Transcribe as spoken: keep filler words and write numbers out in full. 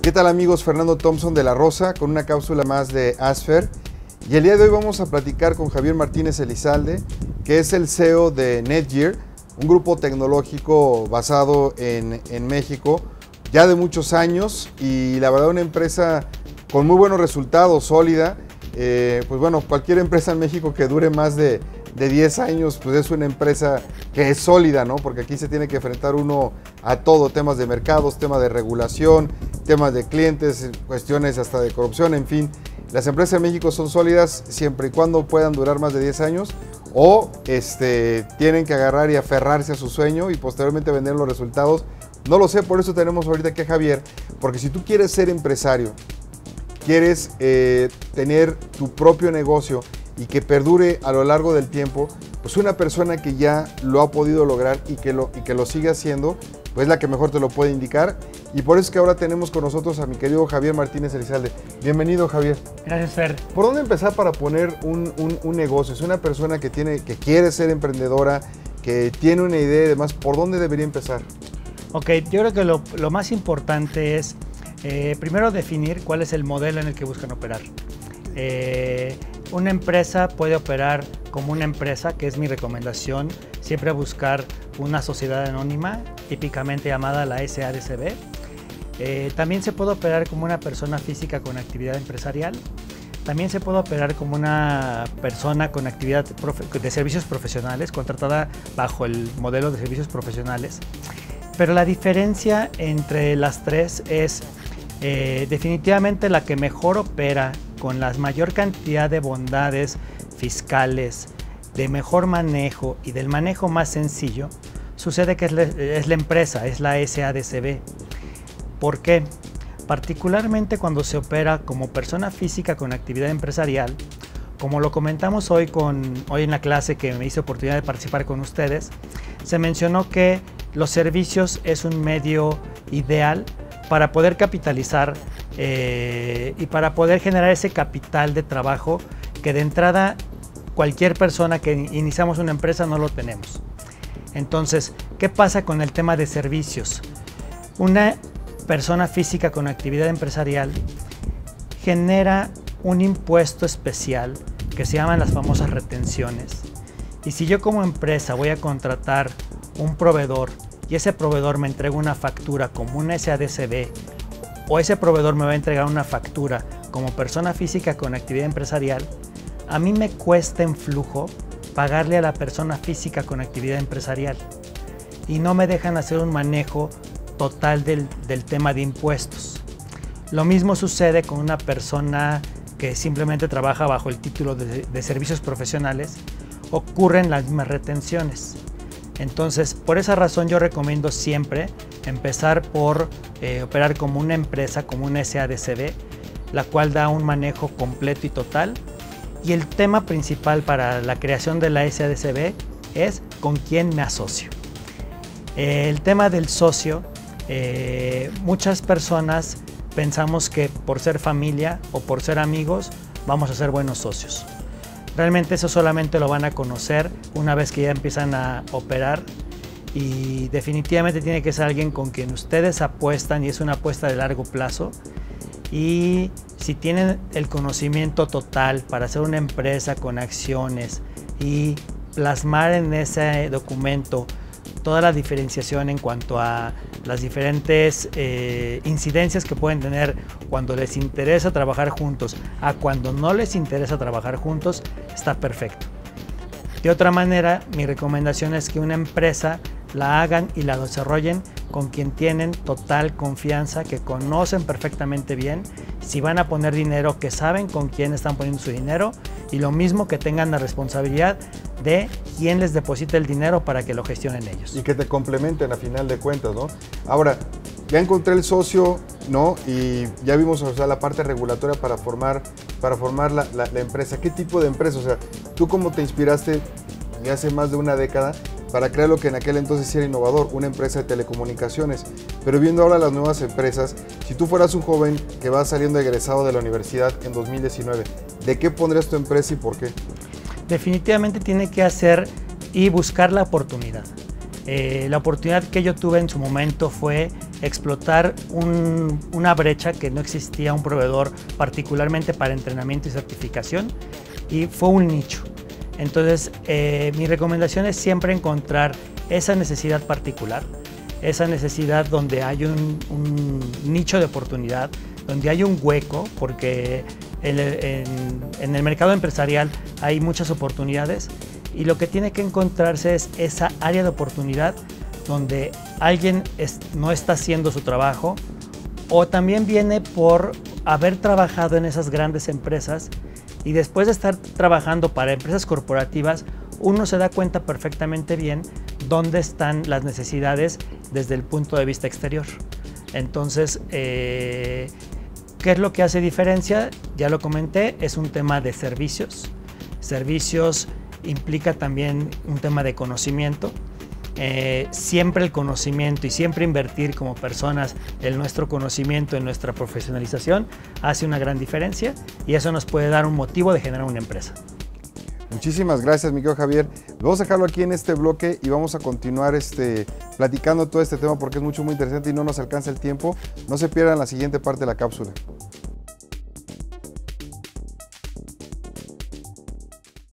¿Qué tal amigos? Fernando Thompson de la Rosa con una cápsula más de Asfer. Y el día de hoy vamos a platicar con Javier Martínez Elizalde, que es el C E O de Netgear, un grupo tecnológico basado en, en México, ya de muchos años, y la verdad una empresa con muy buenos resultados, sólida. Eh, pues bueno, cualquier empresa en México que dure más de, de diez años, pues es una empresa que es sólida, ¿no? Porque aquí se tiene que enfrentar uno a todo, temas de mercados, temas de regulación, temas de clientes, cuestiones hasta de corrupción, en fin. Las empresas en México son sólidas siempre y cuando puedan durar más de diez años o este, tienen que agarrar y aferrarse a su sueño y posteriormente vender los resultados. No lo sé, por eso tenemos ahorita aquí a Javier, porque si tú quieres ser empresario, quieres eh, tener tu propio negocio y que perdure a lo largo del tiempo, pues una persona que ya lo ha podido lograr y que lo, y que lo sigue haciendo, pues es la que mejor te lo puede indicar. Y por eso es que ahora tenemos con nosotros a mi querido Javier Martínez Elizalde. Bienvenido, Javier. Gracias, Fer. ¿Por dónde empezar para poner un, un, un negocio? Es una persona que, tiene, que quiere ser emprendedora, que tiene una idea y demás. ¿Por dónde debería empezar? Ok, yo creo que lo, lo más importante es eh, primero definir cuál es el modelo en el que buscan operar. Eh, una empresa puede operar como una empresa, que es mi recomendación, siempre buscar una sociedad anónima, típicamente llamada la S A D C B. Eh, también se puede operar como una persona física con actividad empresarial. También se puede operar como una persona con actividad de servicios profesionales, contratada bajo el modelo de servicios profesionales. Pero la diferencia entre las tres es eh, definitivamente la que mejor opera con la mayor cantidad de bondades fiscales, de mejor manejo y del manejo más sencillo, sucede que es la, es la empresa, es la S A D C B. ¿Por qué? Particularmente cuando se opera como persona física con actividad empresarial, como lo comentamos hoy, con, hoy en la clase que me hice oportunidad de participar con ustedes, se mencionó que los servicios es un medio ideal para poder capitalizar eh, y para poder generar ese capital de trabajo que de entrada cualquier persona que iniciamos una empresa no lo tenemos. Entonces, ¿qué pasa con el tema de servicios? Una persona física con actividad empresarial genera un impuesto especial que se llaman las famosas retenciones. Y si yo como empresa voy a contratar un proveedor y ese proveedor me entrega una factura como una S A D C B o ese proveedor me va a entregar una factura como persona física con actividad empresarial, a mí me cuesta en flujo pagarle a la persona física con actividad empresarial y no me dejan hacer un manejo total del, del tema de impuestos. Lo mismo sucede con una persona que simplemente trabaja bajo el título de, de servicios profesionales, ocurren las mismas retenciones. Entonces, por esa razón yo recomiendo siempre empezar por eh, operar como una empresa, como una S A D C B, la cual da un manejo completo y total. Y el tema principal para la creación de la S A D C B es con quién me asocio. Eh, el tema del socio, eh, muchas personas pensamos que por ser familia o por ser amigos vamos a ser buenos socios. Realmente eso solamente lo van a conocer una vez que ya empiezan a operar y definitivamente tiene que ser alguien con quien ustedes apuestan y es una apuesta de largo plazo. Y si tienen el conocimiento total para hacer una empresa con acciones y plasmar en ese documento toda la diferenciación en cuanto a las diferentes eh, incidencias que pueden tener cuando les interesa trabajar juntos a cuando no les interesa trabajar juntos, está perfecto. De otra manera, mi recomendación es que una empresa la hagan y la desarrollen con quien tienen total confianza, que conocen perfectamente bien, si van a poner dinero, que saben con quién están poniendo su dinero y lo mismo que tengan la responsabilidad de quién les deposita el dinero para que lo gestionen ellos. Y que te complementen a final de cuentas, ¿no? Ahora, ya encontré el socio, ¿no? Y ya vimos, o sea, la parte regulatoria para formar, para formar la, la, la empresa. ¿Qué tipo de empresa? O sea, ¿tú cómo te inspiraste ya hace más de una década para crear lo que en aquel entonces era innovador, una empresa de telecomunicaciones? Pero viendo ahora las nuevas empresas, si tú fueras un joven que va saliendo egresado de la universidad en dos mil diecinueve, ¿de qué pondrías tu empresa y por qué? Definitivamente tiene que hacer y buscar la oportunidad. Eh, la oportunidad que yo tuve en su momento fue explotar un, una brecha que no existía, un proveedor particularmente para entrenamiento y certificación, y fue un nicho. Entonces, eh, mi recomendación es siempre encontrar esa necesidad particular, esa necesidad donde hay un, un nicho de oportunidad, donde hay un hueco, porque en el, en, en el mercado empresarial hay muchas oportunidades, y lo que tiene que encontrarse es esa área de oportunidad donde alguien es, no está haciendo su trabajo, o también viene por haber trabajado en esas grandes empresas, y después de estar trabajando para empresas corporativas, uno se da cuenta perfectamente bien dónde están las necesidades desde el punto de vista exterior. Entonces, eh, ¿qué es lo que hace diferencia? Ya lo comenté, es un tema de servicios. Servicios implica también un tema de conocimiento. Eh, siempre el conocimiento y siempre invertir como personas en nuestro conocimiento, en nuestra profesionalización, hace una gran diferencia, y eso nos puede dar un motivo de generar una empresa. Muchísimas gracias, mi querido Javier. Vamos a dejarlo aquí en este bloque y vamos a continuar este, platicando todo este tema porque es mucho, muy interesante y no nos alcanza el tiempo. No se pierdan la siguiente parte de la cápsula.